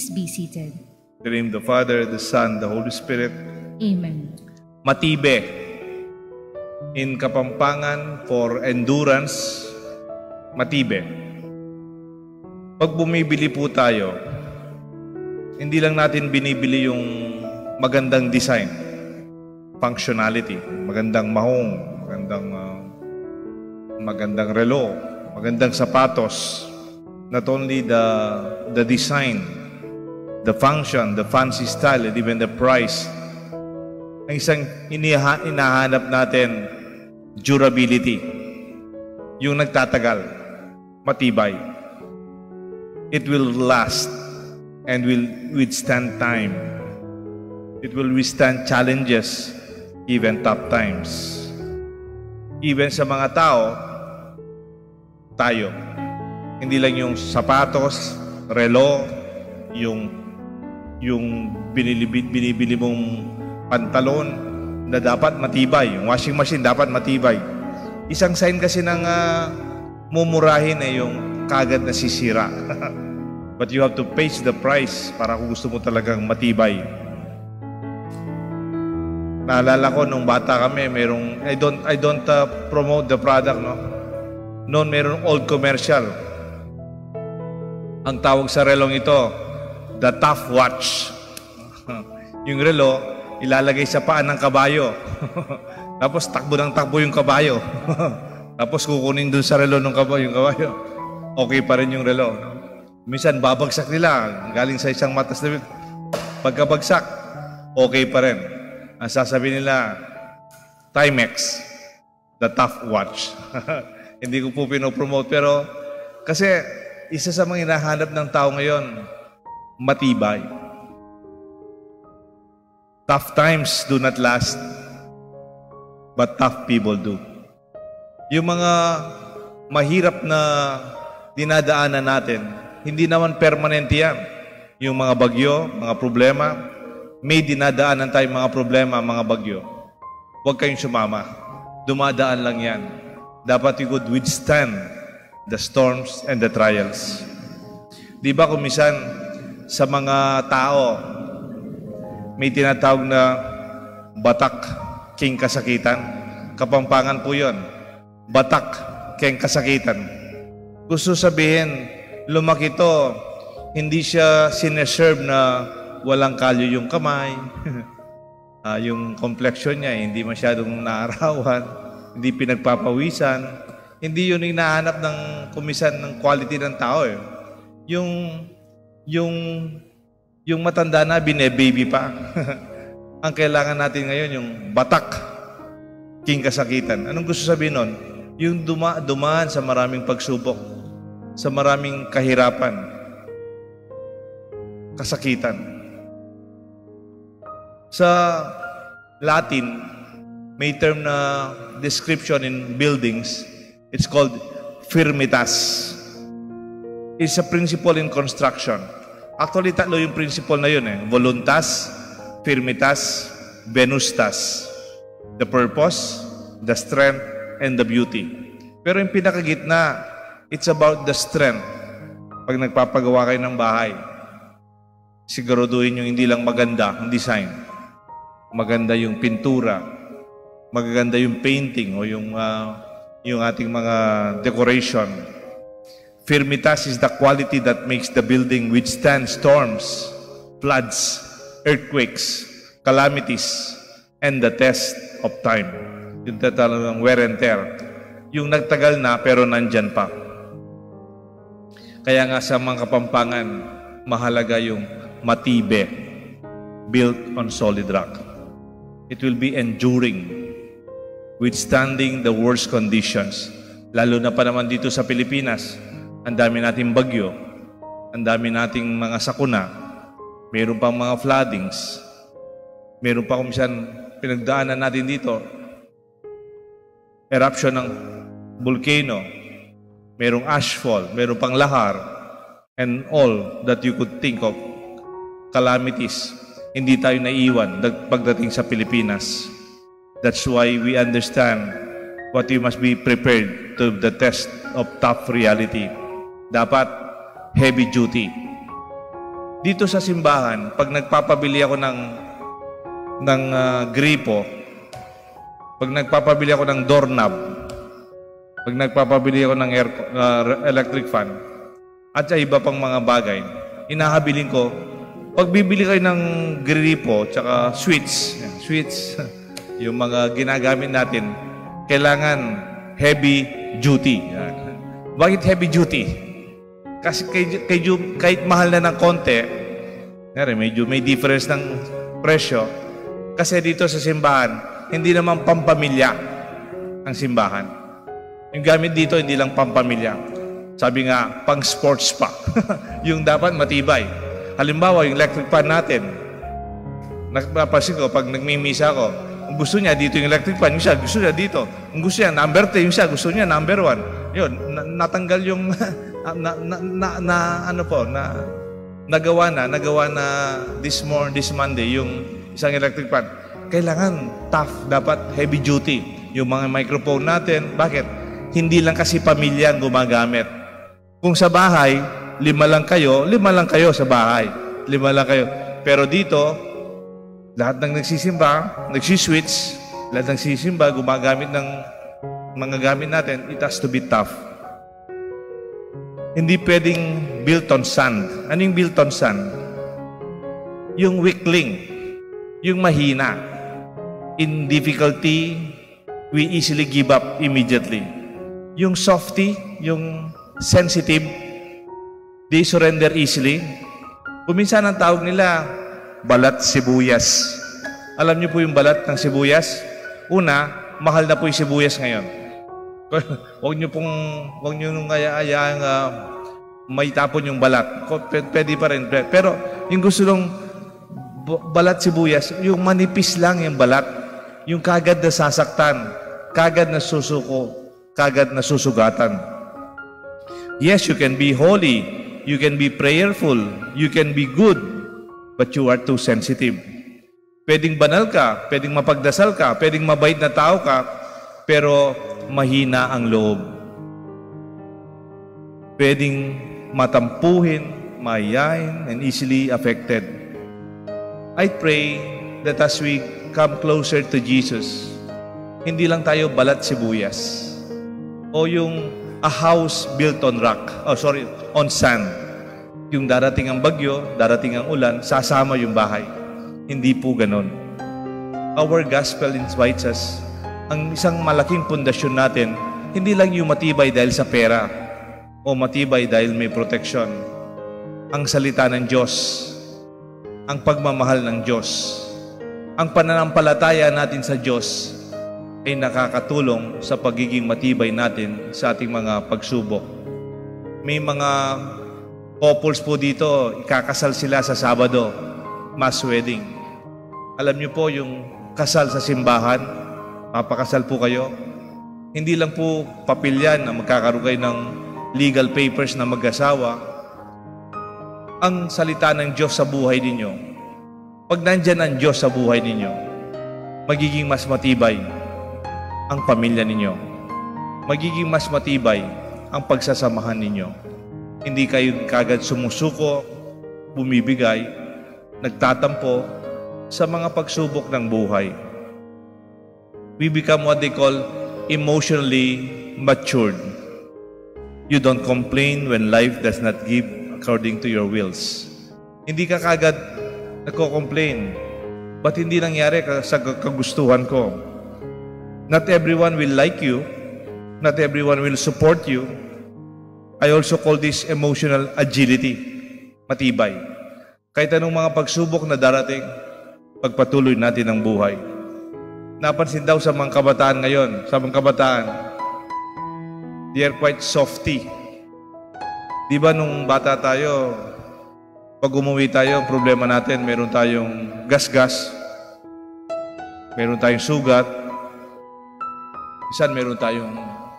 Be seated. In the name of the Father, the Son, the Holy Spirit. Amen. Matibe. In Kapampangan for endurance, Matibe. Pag bumibili po tayo, hindi lang natin binibili yung magandang design, functionality, magandang mahong, magandang relo, magandang sapatos. Not only the design, the function, the fancy style, and even the price. Ang isang hinahanap natin, durability. Yung nagtatagal, matibay. It will last and will withstand time. It will withstand challenges, even tough times. Even sa mga tao, tayo. Hindi lang yung sapatos, relo, yung binibili mong pantalon na dapat matibay. Yung washing machine dapat matibay. Isang sign kasi ng mumurahin ay yung kagad na sisira. But you have to pay the price para kung gusto mo talagang matibay. Naalala ko nung bata kami, merong I don't promote the product, no. Noon merong old commercial. Ang tawag sa relong ito, the tough watch. Yung relo, ilalagay sa paan ng kabayo. Tapos takbo ng takbo yung kabayo. Tapos kukunin dun sa relo ng kabayo, yung kabayo. Okay pa rin yung relo. Minsan babagsak nila, galing sa isang matas na pagkabagsak, okay pa rin. Ang sasabihin nila, Timex, the tough watch. Hindi ko po pinopromote, pero kasi isa sa mga hinahanap ng tao ngayon, matibay. Tough times do not last, but tough people do. Yung mga mahirap na dinadaanan natin, hindi naman permanente yan. Yung mga bagyo, mga problema, may dinadaanan tayong mga problema, mga bagyo. Huwag kayong sumama. Dumadaan lang yan. Dapat you could withstand the storms and the trials. Di ba kung minsan sa mga tao may tinatawag na batak, king kasakitan? Kapampangan po yun. Batak, king kasakitan. Gusto sabihin, lumaki to, hindi siya sineserve na walang kalyo yung kamay. Yung complexion niya, hindi masyadong naarawan, hindi pinagpapawisan. Hindi yun hinahanap ng kumisan ng quality ng tao eh. Yung matanda na, bine-baby pa. Ang kailangan natin ngayon, yung batak, king kasakitan. Anong gusto sabihin nun? Yung dumaan sa maraming pagsubok, sa maraming kahirapan, kasakitan. Sa Latin, may term na description in buildings. It's called firmitas. It's a principle in construction. Actually, tatlo yung principle na yun eh. Voluntas, firmitas, venustas. The purpose, the strength, and the beauty. Pero yung pinakagitna, it's about the strength. Pag nagpapagawa kayo ng bahay, siguraduhin yung hindi lang maganda ang design. Maganda yung pintura, maganda yung painting o yung ating mga decoration. Firmitas is the quality that makes the building withstand storms, floods, earthquakes, calamities, and the test of time. Yung tatawag ng wear and tear. Yung nagtagal na pero nandyan pa. Kaya nga sa mga Kapampangan, mahalaga yung matibe, built on solid rock. It will be enduring, withstanding the worst conditions. Lalo na pa naman dito sa Pilipinas, ang dami nating bagyo, ang dami nating mga sakuna, meron pang mga floodings, meron pa kung minsan pinagdaanan natin dito, eruption ng volcano, merong ashfall, meron pang lahar, and all that you could think of, calamities. Hindi tayo naiwan pagdating sa Pilipinas. That's why we understand what we must be prepared to the test of tough reality. Dapat heavy duty. Dito sa simbahan, pag nagpapabili ako ng gripo, pag nagpapabili ako ng doorknob, pag nagpapabili ako ng electric fan, at sa iba pang mga bagay, inahabilin ko, pag bibili kayo ng gripo, tsaka switch, yung mga ginagamit natin, kailangan heavy duty. Bakit heavy duty? Kasi kahit mahal na ng konti, medyo may difference ng presyo. Kasi dito sa simbahan, hindi naman pampamilya ang simbahan. Yung gamit dito, hindi lang pampamilya. Sabi nga, pang sports pa. Yung dapat matibay. Halimbawa, yung electric fan natin. Napapansin ko, pag nagmimisa ako, kung gusto niya dito yung electric fan, yung siya gusto niya dito. Kung gusto niya number 3, yung siya gusto niya number 1. Yun, natanggal yung nagawa na this Monday yung isang electric fan. Kailangan tough, dapat heavy duty. Yung mga microphone natin, bakit? Hindi lang kasi pamilya ang gumagamit. Kung sa bahay, 5 lang kayo sa bahay. 5 lang kayo. Pero dito, lahat ng nagsisimba, nagsiswitch, lahat ng nagsisimba, gumagamit ng mga gamit natin, it has to be tough. Hindi pwedeng built on sand. Ano yung built on sand? Yung weakling, yung mahina. In difficulty, we easily give up immediately. Yung softy, yung sensitive, they surrender easily. Kuminsan ang tawag nila, balat sibuyas. Alam niyo po yung balat ng sibuyas? Una, mahal na po yung sibuyas ngayon. Huwag niyo nung ayaang may tapon yung balat. Pwede pa rin. Pero yung gusto nung balat sibuyas, yung manipis lang yung balat. Yung kagad na sasaktan, kagad na susuko, kagad na susugatan. Yes, you can be holy, you can be prayerful, you can be good, but you are too sensitive. Pwedeng banal ka, pwedeng mapagdasal ka, pwedeng mabait na tao ka, pero mahina ang loob. Pwedeng matampuhin, mayayain, and easily affected. I pray that as we come closer to Jesus, hindi lang tayo balat sibuyas o yung a house built on on sand. Yung darating ang bagyo, darating ang ulan, sasama yung bahay. Hindi po ganon. Our gospel invites us, ang isang malaking pundasyon natin, hindi lang yung matibay dahil sa pera o matibay dahil may protection. Ang salita ng Diyos, ang pagmamahal ng Diyos, ang pananampalataya natin sa Diyos, ay nakakatulong sa pagiging matibay natin sa ating mga pagsubok. May mga couples po dito, ikakasal sila sa Sabado, mass wedding. Alam niyo po yung kasal sa simbahan, mapakasal po kayo. Hindi lang po papel yan na magkakaroon kayo ng legal papers na mag-asawa. Ang salita ng Diyos sa buhay ninyo, pag nandyan ang Diyos sa buhay ninyo, magiging mas matibay ang pamilya ninyo. Magiging mas matibay ang pagsasamahan ninyo. Hindi kayo kagad sumusuko, bumibigay, nagtatampo sa mga pagsubok ng buhay. We become what they call emotionally matured. You don't complain when life does not give according to your wills. Hindi ka kagad nagko-complain. Ba't hindi nangyari sa kagustuhan ko? Not everyone will like you. Not everyone will support you. I also call this emotional agility. Matibay. Kahit anong mga pagsubok na darating, pagpatuloy natin ang buhay. Napansin daw sa mga kabataan ngayon, they are quite softy. Di ba nung bata tayo, pag umuwi tayo, ang problema natin, meron tayong gasgas, meron tayong sugat, isan meron tayong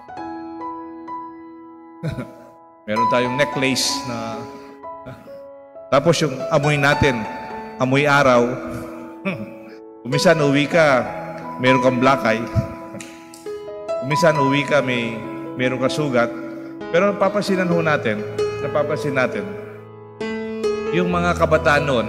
meron tayong necklace na tapos yung amoy natin, amoy araw. Kumisan uwi ka, meron kang black eye. Kumisan uwi ka, meron kang sugat. Pero napapansin natin, yung mga kabataan noon,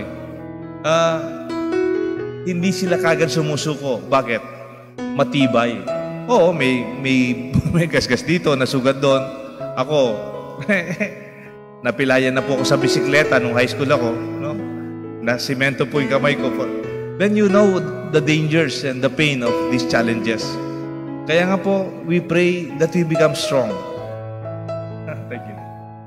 hindi sila kagad sumusuko. Bakit? Matibay. Oo, may gasgas dito, nasugat doon. Ako, napilayan na po ako sa bisikleta nung high school ako, no? Nasimento po yung kamay ko. Then you know the dangers and the pain of these challenges. Kaya nga po, we pray that we become strong. Thank you.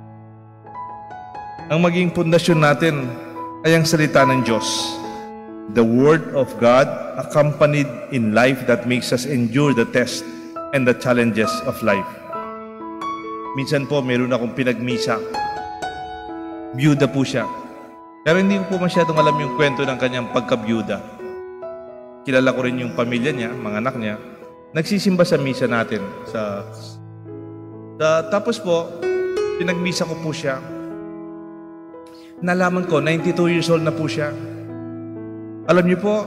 Ang maging pundasyon natin ay ang salita ng Diyos. The Word of God accompanied in life that makes us endure the test and the challenges of life. Minsan po, meron akong pinagmisa. Byuda po siya. Pero hindi ko po masyadong alam yung kwento ng kanyang pagkabyuda. Kilala ko rin yung pamilya niya, mga anak niya. Nagsisimba sa misa natin. Tapos po, pinagmisa ko po siya. Nalaman ko, 92 years old na po siya. Alam niyo po,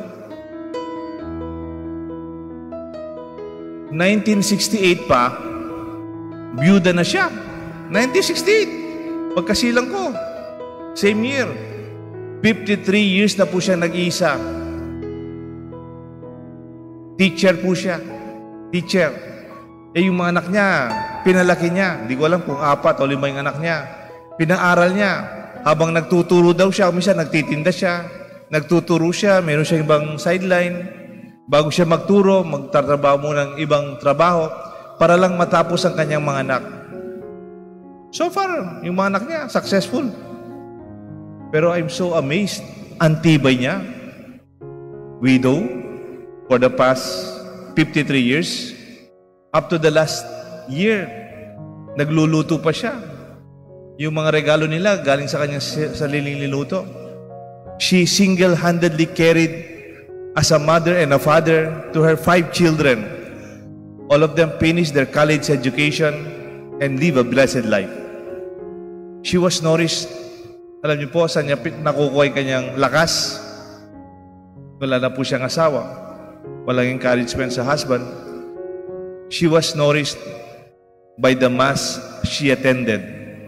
1968 pa, byuda na siya. 1968, pagkasilang ko. Same year. 53 years na po siya nag-iisa. Teacher po siya. Teacher. Yung mga anak niya, pinalaki niya. Hindi ko alam kung 4 o 5 yung anak niya. Pinaaral niya. Habang nagtuturo daw siya, minsan nagtitinda siya. Nagtuturo siya, meron siya ibang sideline. Bago siya magturo, magtatrabaho muna ng ibang trabaho para lang matapos ang kanyang mga anak. So far, yung mga anak niya, successful. Pero I'm so amazed. Antibay niya. Widow for the past 53 years. Up to the last year, nagluluto pa siya. Yung mga regalo nila galing sa kanyang sariling niluto. She single-handedly carried as a mother and a father to her 5 children. All of them finished their college education and live a blessed life. She was nourished. Alam niyo po, saan niya nakukuha yung kanyang lakas? Wala na po siyang asawa. Walang encouragement sa husband. She was nourished by the mass she attended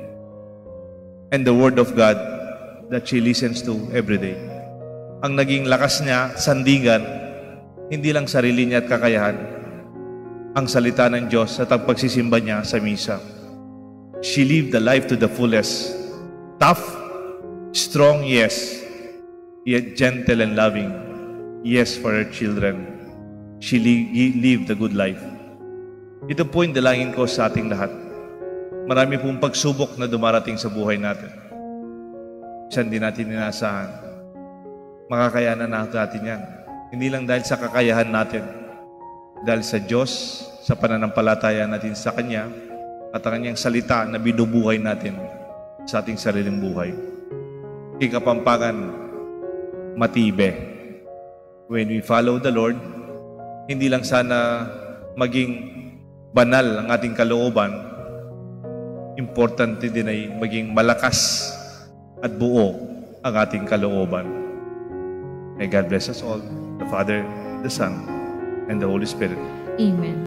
and the Word of God that she listens to every day. Ang naging lakas niya, sandigan, hindi lang sarili niya at kakayahan, ang salita ng Diyos at ang pagsisimba niya sa misa. She lived the life to the fullest. Tough, strong, yes, yet gentle and loving, yes, for her children. She lived a good life. Ito po yung dalangin ko sa ating lahat. Marami pong pagsubok na dumarating sa buhay natin. Siya hindi natin inaasahan. Makakayanan natin yan. Hindi lang dahil sa kakayahan natin, dahil sa Diyos, sa pananampalataya natin sa Kanya, at ang Kanyang salita na binubuhay natin sa ating sariling buhay. Kapampangan, Matibe. When we follow the Lord, hindi lang sana maging banal ang ating kalooban, importante din ay maging malakas at buo ang ating kalooban. May God bless us all, the Father, the Son, and the Holy Spirit. Amen.